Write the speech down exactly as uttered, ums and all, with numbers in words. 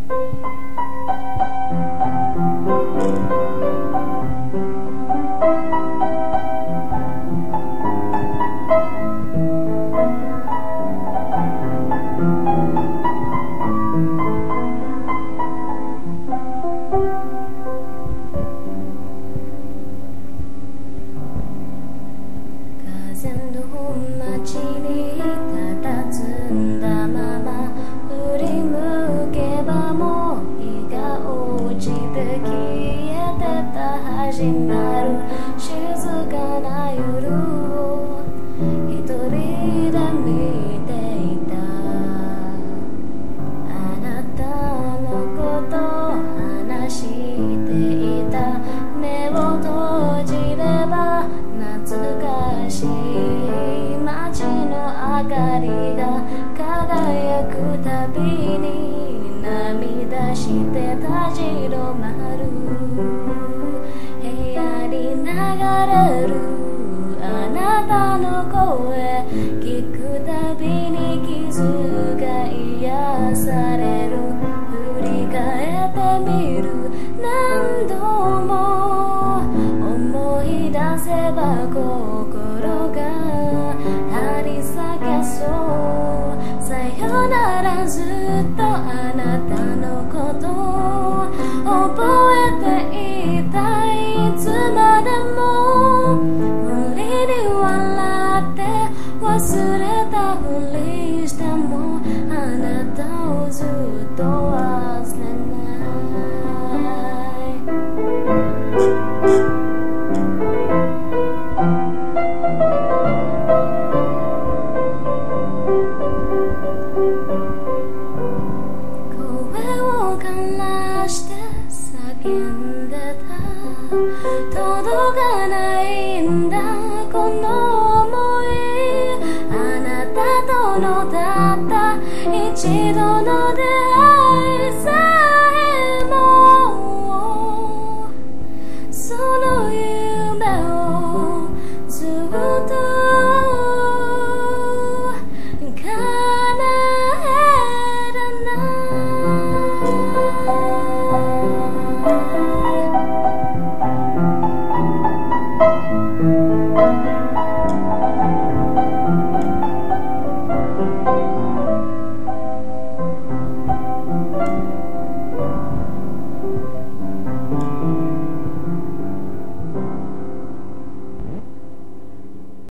街に佇んだまま振り向けばもう日が落ちて消えてた始まる静かな夜を一人で見ていた。あなたのこと話していた。目を閉じれば懐かしい街の明かりが輝くたびに涙して立ち止まる。部屋に流れるあなたの声聞くたびに傷が癒される。振り返ってみる何度も思い出せば心が張り裂けそう。さよならずっとあなたのこと覚えていたい。いつまでも無理に笑って忘れたふりしてもあなたをずっと忘れない。声をからして叫んでた。届かないんだこの想い。あなたとのたった一度の出会いさ